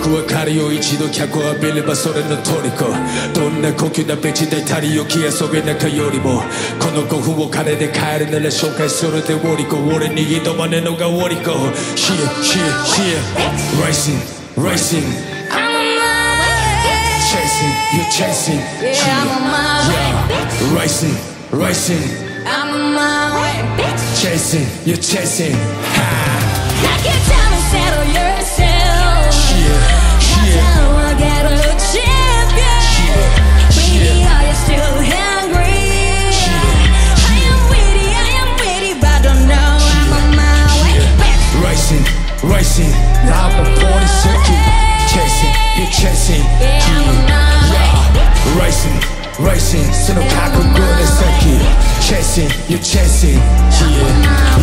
僕は彼を一度脚を浴びればそれの虜。どんな高級なベンチで足り置き遊べ中よりも、この5分を金で買えるなら紹介するでウォリコ。俺に挑まねえのがウォリコ。Racing, racing, I'm on my way. chasing, you're chasing. Yeah, I'm on my way. Racing, racing, I'm on my way. chasing, you're chasing. Knock it down and settle yourself. Yeah, I'll get a champion. Baby, are you still hungry? I am witty, but don't know I'm on my way. racing, racing. Now I'm 40 circuit. Chasing, you're chasing. Yeah, I'm on my way. Racing, racing. その覚悟で先 Chasing, you're chasing. Yeah.